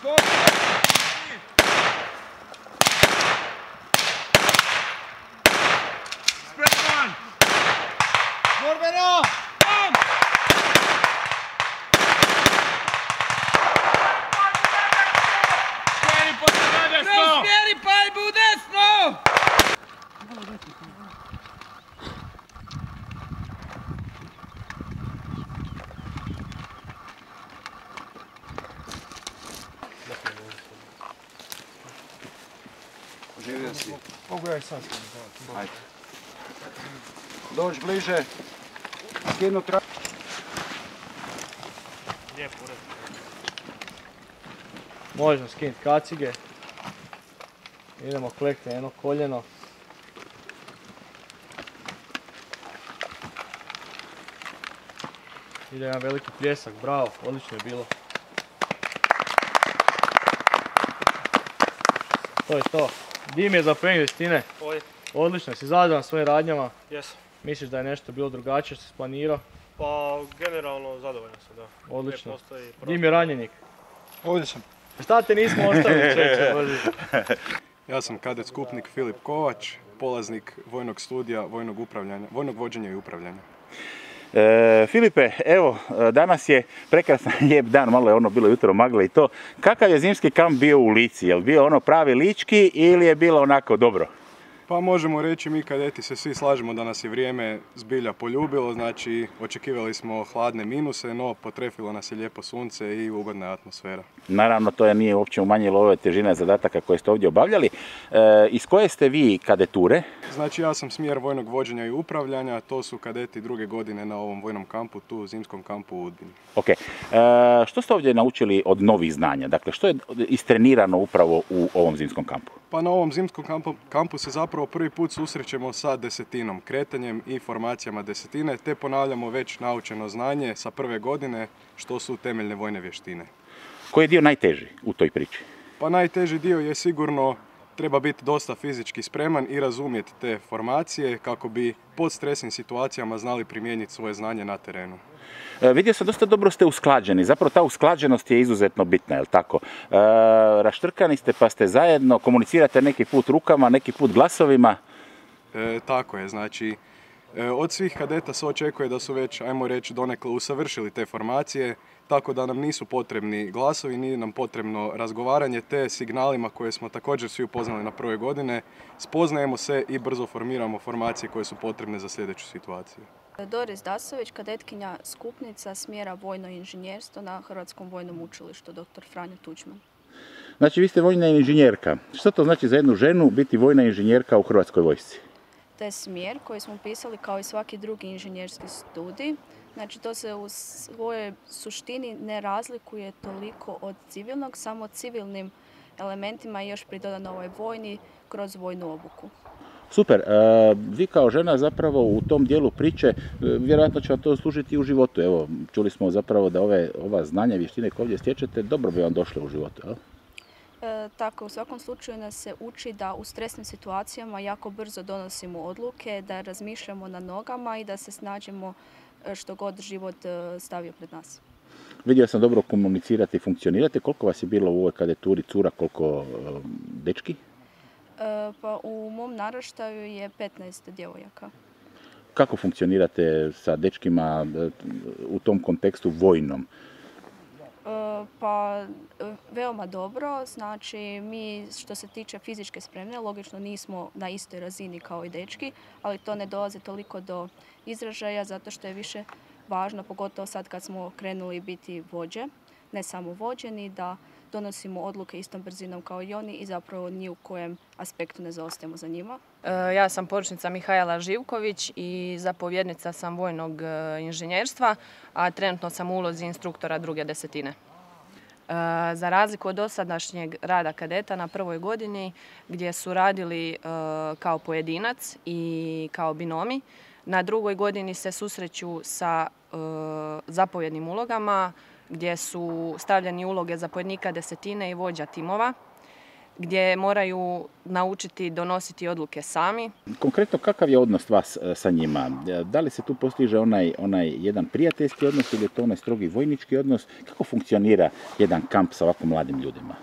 Spreman! Borbeno! Bam! Smjeri poslije na desno! Smjeri paljbu u desno! Živio si. Mogu ja i sad. Ajde. Dođi bliže. Skinu travu. Lijepo, Možemo skinuti kacige. Idemo klekti jedno koljeno. Ide jedan veliki pljesak, bravo, odlično je bilo. To je to. Dim je zaplenio, Stine. Odlično, si zadovoljan svojim radnjama. Jesam. Misliš da je nešto bilo drugačije što si planirao? Pa generalno zadovoljan sam, da. Odlično. Dim je ranjenik. Ovdje sam. Šta te nismo ostavili, čeče, Boži? Ja sam kadet skupnik Filip Kovač, polaznik vojnog studija vojnog vođenja i upravljanja. Filipe, evo, danas je prekrasan lijep dan, malo je ono bilo jutro magle i to. Kakav je zimski kamp bio u Lici? Je li bio ono pravi lički ili je bilo onako dobro? Pa možemo reći, mi kadeti se svi slažemo da nas je vrijeme zbilja poljubilo, znači očekivali smo hladne minuse, no potrefilo nas je lijepo sunce i ugodna atmosfera. Naravno, to nije uopće umanjilo ove težine zadataka koje ste ovdje obavljali. Iz koje ste vi kadeture? Znači ja sam smjer vojnog vođenja i upravljanja, to su kadeti druge godine na ovom vojnom kampu, tu u zimskom kampu u Udbini. Ok, što ste ovdje naučili od novih znanja? Dakle, što je istrenirano upravo u ovom zimskom kampu? Pa na ovom zimskom kampu se zapravo prvi put susrećemo sa desetinom, kretanjem i formacijama desetine, te ponavljamo već naučeno znanje sa prve godine, što su temeljne vojne vještine. Koji je dio najteži u toj priči? Pa najteži dio je sigurno treba biti dosta fizički spreman i razumjeti te formacije kako bi pod stresnim situacijama znali primijeniti svoje znanje na terenu. Vidio sam, dosta dobro ste usklađeni, zapravo ta usklađenost je izuzetno bitna, je li tako? Raštrkani ste pa ste zajedno, komunicirate neki put rukama, neki put glasovima. Tako je, znači od svih kadeta se očekuje da su već, ajmo reći, donekle usavršili te formacije, tako da nam nisu potrebni glasovi, nije nam potrebno razgovaranje, te signalima koje smo također svi upoznali na prve godine, spoznajemo se i brzo formiramo formacije koje su potrebne za sljedeću situaciju. Doris Dasović, kadetkinja skupnica smjera vojno inženjerstvo na Hrvatskom vojnom učilištu dr. Franjo Tuđman. Znači, vi ste vojna inženjerka. Što to znači za jednu ženu biti vojna inženjerka u Hrvatskoj vojsci? To je smjer koji smo upisali kao i svaki drugi inženjerski studij. Znači, to se u svojoj suštini ne razlikuje toliko od civilnog, samo civilnim elementima je još pridodano ovaj vojni kroz vojnu obuku. Super, vi kao žena zapravo u tom dijelu priče, vjerojatno će vam to služiti i u životu. Evo, čuli smo zapravo da ova znanja, vještine koje ovdje stječete, dobro bi vam došle u životu, jel? Tako, u svakom slučaju nas se uči da u stresnim situacijama jako brzo donosimo odluke, da razmišljamo na nogama i da se snađemo što god život stavio pred nas. Vidio sam dobro komunicirate i funkcionirate. Koliko vas je bilo u ovoj kadeturi cura, koliko dečki? Pa u mom naraštaju je 15 djevojaka. Kako funkcionirate sa dečkima u tom kontekstu vojnom? Pa veoma dobro, znači mi što se tiče fizičke spremne, logično nismo na istoj razini kao i dečki, ali to ne dolazi toliko do izražaja zato što je više važno, pogotovo sad kad smo krenuli biti vođe, ne samo vođeni, da donosimo odluke istom brzinom kao i oni i zapravo ni u kojem aspektu ne zaostajemo za njima. Ja sam poručnica Mihajla Živković i zapovjednica sam vojnog inženjerstva, a trenutno sam u ulozi instruktora druge desetine. Za razliku od dosadašnjeg rada kadeta na prvoj godini gdje su radili kao pojedinac i kao binomi, na drugoj godini se susreću sa zapovjednim ulogama gdje su stavljeni uloge zapovjednika desetine i vođa timova, gdje moraju naučiti donositi odluke sami. Konkretno, kakav je odnos vas sa njima? Da li se tu postiže onaj jedan prijateljski odnos ili je to onaj strogi vojnički odnos? Kako funkcionira jedan kamp sa ovako mladim ljudima?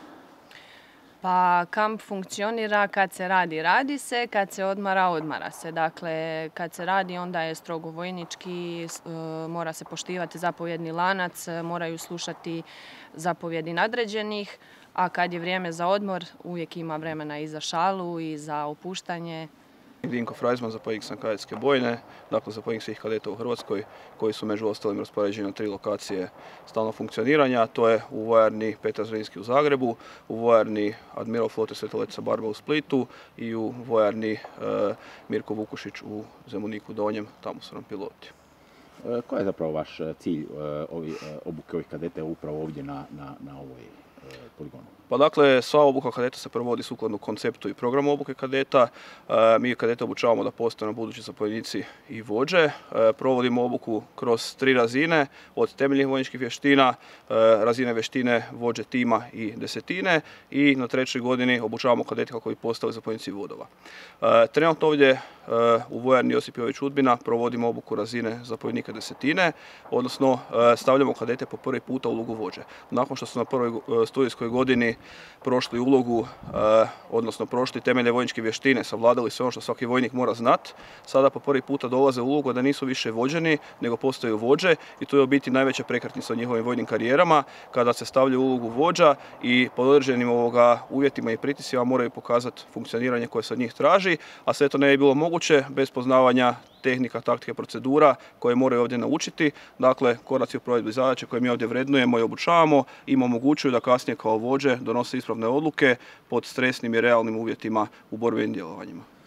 Pa kamp funkcionira kad se radi, radi se, kad se odmara, odmara se. Dakle, kad se radi onda je strogo vojnički, mora se poštivati zapovjedni lanac, moraju slušati zapovjedi nadređenih, a kad je vrijeme za odmor uvijek ima vremena i za šalu i za opuštanje. Dinko Frajzman, zapovjednik sam kadetske bojne, dakle zapovjednik svih kadeta u Hrvatskoj koji su među ostalim raspoređeni na 3 lokacije stalnog funkcioniranja. To je u vojarni Petar Zrinski u Zagrebu, u vojarni Admiral flote Svetoletica Barba u Splitu i u vojarni Mirko Vukušić u Zemuniku Donjem, tamo su nam piloti. Koji je zapravo vaš cilj obuke ovih kadeta upravo ovdje na ovoj poligonu? Pa dakle, sva obuka kadeta se provodi sukladno konceptu i programu obuke kadeta. Mi kadete obučavamo da postanu budući zapovjednici i vođe. Provodimo obuku kroz 3 razine, od temeljnih vojničkih vještina, razine vještine vođe tima i desetine i na 3. godini obučavamo kadete kako bi postali zapovjednici vodova. Trenutno ovdje u vojarni Josip Jović Udbina provodimo obuku razine zapovjednika desetine, odnosno stavljamo kadete po prvi puta u ulogu vođe. Nakon što su na prvoj studijskoj godini prošli ulogu, odnosno prošli temelje vojničke vještine, savladali sve ono što svaki vojnik mora znati, sada po prvi puta dolaze u ulogu da nisu više vođeni, nego postaju vođe i to je u biti najveća prekretnica u njihovim vojnim karijerama, kada se stavljaju u ulogu vođa i pod određenim uvjetima i pritiscima moraju pokazati funkcioniranje koje se od njih traži, a sve to ne bi bilo moguće bez poznavanja tehnika, taktike, procedura koje moraju ovdje naučiti. Dakle, koraci u provedbi zadaće koje mi ovdje vrednujemo i obučavamo im omogućuju da kasnije kao vođe donose ispravne odluke pod stresnim i realnim uvjetima u borbenim djelovanjima.